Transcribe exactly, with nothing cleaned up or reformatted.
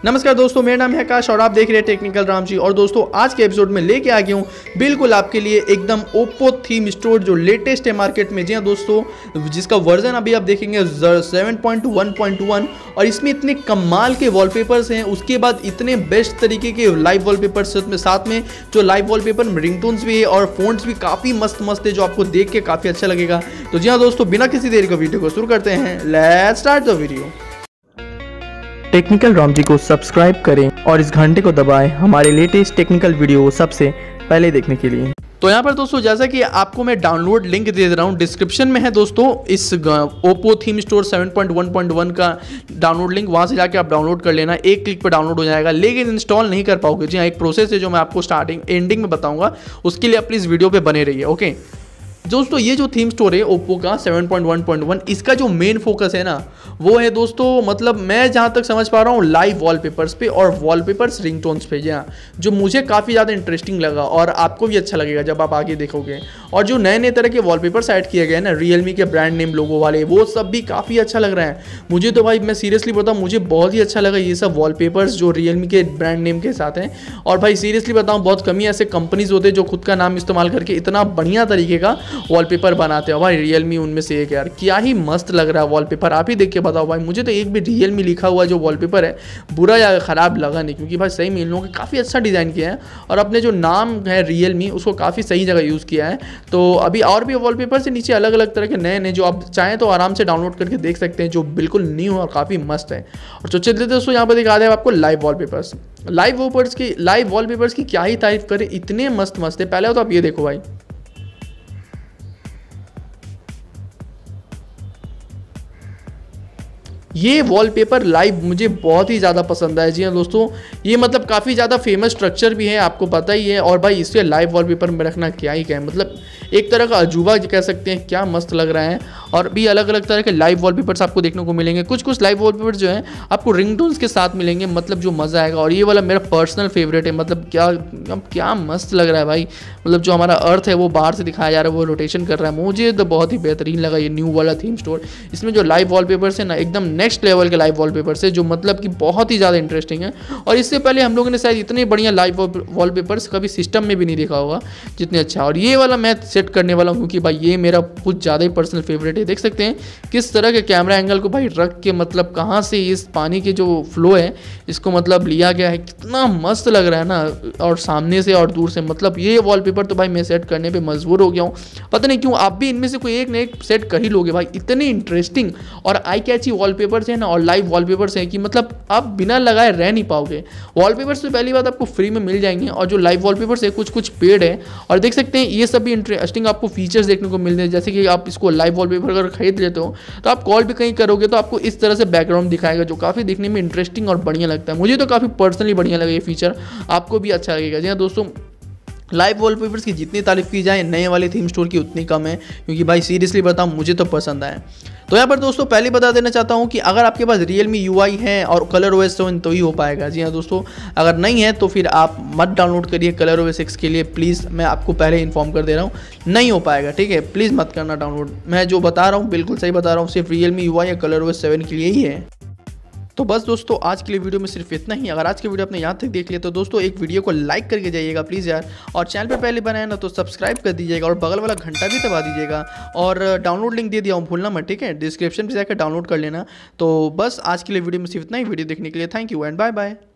नमस्कार दोस्तों, मेरा नाम है आकाश और आप देख रहे हैं टेक्निकल राम जी। और दोस्तों आज के एपिसोड में लेके आ गया हूँ बिल्कुल आपके लिए एकदम ओप्पो थीम स्टोर जो लेटेस्ट है मार्केट में। जी हाँ दोस्तों, जिसका वर्जन अभी आप देखेंगे seven point one point one और इसमें इतने कमाल के वॉलपेपर्स हैं, उसके बाद इतने बेस्ट तरीके के लाइव वॉलपेपर्स में, साथ में जो लाइव वॉलपेपर में रिंगटोन्स भी है और फोन्स भी काफ़ी मस्त मस्त है जो आपको देख के काफ़ी अच्छा लगेगा। तो जी हाँ दोस्तों, बिना किसी देरी का वीडियो को शुरू करते हैं। Let's start the video. Technical Ram ji को सब्सक्राइब करें और इस घंटे को दबाएं हमारे लेटेस्ट टेक्निकल वीडियो सबसे पहले देखने के लिए। तो यहाँ पर दोस्तों जैसा कि आपको मैं डाउनलोड लिंक दे दे रहा हूँ, डिस्क्रिप्शन में है दोस्तों इस Oppo theme store seven point one point one का डाउनलोड लिंक, वहाँ से जाके आप डाउनलोड कर लेना। एक क्लिक पर डाउनलोड हो जाएगा, लेकिन इंस्टॉल नहीं कर पाओगे। जी हाँ, एक प्रोसेस है जो मैं आपको स्टार्टिंग एंडिंग में बताऊँगा, उसके लिए आप प्लीज़ वीडियो पर बने रहिए। ओके दोस्तों, ये जो थीम स्टोर है ओप्पो का seven point one point one, इसका जो मेन फोकस है ना वो है दोस्तों, मतलब मैं जहाँ तक समझ पा रहा हूँ लाइव वॉलपेपर्स पे और वॉलपेपर्स रिंगटोन्स पे। जी हाँ, जो मुझे काफ़ी ज़्यादा इंटरेस्टिंग लगा और आपको भी अच्छा लगेगा जब आप आगे देखोगे। और जो नए नए तरह के वॉलपेपर्स ऐड किए गए ना रियलमी के ब्रांड नेम लोगो वाले, वो सब भी काफ़ी अच्छा लग रहा है मुझे। तो भाई मैं सीरियसली बताऊँ, मुझे बहुत ही अच्छा लगा ये सब वॉलपेपर्स जो रियलमी के ब्रांड नेम के साथ हैं। और भाई सीरियसली बताऊँ, बहुत कम ही ऐसे कंपनीज होते हैं जो खुद का नाम इस्तेमाल करके इतना बढ़िया तरीके का वॉलपेपर बनाते हो। भाई रियलमी उनमें से एक यार, क्या ही मस्त लग रहा है वॉलपेपर। आप ही देख के बताओ भाई, मुझे तो एक भी रियलमी लिखा हुआ जो वॉलपेपर है बुरा या ख़राब लगा नहीं, क्योंकि भाई सही में इन लोगों ने काफ़ी अच्छा डिज़ाइन किया है और अपने जो नाम है रियलमी उसको काफ़ी सही जगह यूज़ किया है। तो अभी और भी वॉलपेपर से नीचे अलग अलग तरह के नए नए जो आप चाहें तो आराम से डाउनलोड करके देख सकते हैं, जो बिल्कुल न्यू और काफ़ी मस्त है। और तो चलिए दोस्तों, यहाँ पर दिखा दें आपको लाइव वॉलपेपर्स। लाइव वॉलपेपर्स की लाइव वॉलपेपर्स की क्या ही तारीफ करें, इतने मस्त मस्त है। पहले तो आप ये देखो भाई, ये वॉलपेपर लाइव मुझे बहुत ही ज़्यादा पसंद आया। जी हाँ दोस्तों, ये मतलब काफ़ी ज़्यादा फेमस स्ट्रक्चर भी है, आपको पता ही है। और भाई इसके लाइव वॉलपेपर में रखना क्या ही क्या है, मतलब एक तरह का अजूबा कह सकते हैं, क्या मस्त लग रहा है। और भी अलग अलग तरह के लाइव वॉलपेपर्स आपको देखने को मिलेंगे। कुछ कुछ लाइव वॉलपेपर जो है आपको रिंगटोन्स के साथ मिलेंगे, मतलब जो मज़ा आएगा। और ये वाला मेरा पर्सनल फेवरेट है, मतलब क्या अब क्या मस्त लग रहा है भाई। मतलब जो हमारा अर्थ है वो बाहर से दिखाया जा रहा है, वो रोटेशन कर रहा है। मुझे तो बहुत ही बेहतरीन लगा ये न्यू वाला थीम स्टोर। इसमें जो लाइव वॉलपेपर्स है ना, एकदम नेक्स्ट लेवल के लाइव वॉलपेपर्स है, जो मतलब कि बहुत ही ज़्यादा इंटरेस्टिंग है। और इससे पहले हम लोगों ने शायद इतने बढ़िया लाइव वॉलपेपर्स कभी सिस्टम में भी नहीं देखा होगा जितने अच्छा। और ये वाला मैं सेट करने वाला हूँ, क्योंकि भाई ये मेरा कुछ ज़्यादा ही पर्सनल फेवरेट है। देख सकते हैं किस तरह के कैमरा एंगल को भाई रख के, मतलब कहाँ से इस पानी के जो फ्लो है इसको मतलब लिया गया है, कितना मस्त लग रहा है ना। और सामने से और दूर से, मतलब ये वॉलपेपर तो भाई मैं सेट करने पे मजबूर हो गया हूँ। पता नहीं क्यों, आप भी इनमें से कोई एक ना एक सेट कर ही लोगे भाई। इतने इंटरेस्टिंग और आई कैची वॉलपेपर्स है ना, और लाइव वॉलपेपर्स हैं कि मतलब आप बिना लगाए रह नहीं पाओगे। वॉलपेपर्स तो पहली बात आपको फ्री में मिल जाएंगे, और जो लाइव वॉलपेपर्स है कुछ कुछ पेड है। और देख सकते हैं ये सब भी इंटरेस्टिंग आपको फीचर्स देखने को मिलते हैं, जैसे कि आप इसको लाइव वॉलपेपर अगर खरीद लेते हो तो आप कॉल भी कहीं करोगे तो आपको इस तरह से बैकग्राउंड दिखाएगा, जो काफ़ी देखने में इंटरेस्टिंग और बढ़िया लगता है। मुझे तो काफ़ी पर्सनली बढ़िया लगा ये फीचर, आपको भी अच्छा लगेगा। जी हाँ दोस्तों, लाइव वॉलपेपर्स की जितनी तारीफ की जाए नए वाले थीम स्टोर की उतनी कम है, क्योंकि भाई सीरियसली बताऊँ मुझे तो पसंद आया। तो यहाँ पर दोस्तों पहले बता देना चाहता हूँ कि अगर आपके पास रियलमी यू आई है और कलर ओ एस सेवन तो ही हो पाएगा। जी हाँ दोस्तों, अगर नहीं है तो फिर आप मत डाउनलोड करिए कलर ओ एस सिक्स के लिए, प्लीज़ मैं आपको पहले इन्फॉर्म कर दे रहा हूँ, नहीं हो पाएगा। ठीक है, प्लीज़ मत करना डाउनलोड। मैं जो बता रहा हूँ बिल्कुल सही बता रहा हूँ, सिर्फ रियलमी यू आई या कलर ओ एस सेवन के लिए ही है। तो बस दोस्तों आज के लिए वीडियो में सिर्फ इतना ही। अगर आज की वीडियो आपने यहाँ तक देख लिया तो दोस्तों एक वीडियो को लाइक करके जाइएगा प्लीज़ यार, और चैनल पे पहले बनाया ना तो सब्सक्राइब कर दीजिएगा और बगल वाला घंटा भी दबा दीजिएगा। और डाउनलोड लिंक दे दिया हूँ, भूलना मत, ठीक है, डिस्क्रिप्शन पे जाकर डाउनलोड कर लेना। तो बस आज के लिए वीडियो में सिर्फ इतना ही। वीडियो देखने के लिए thank you and bye bye.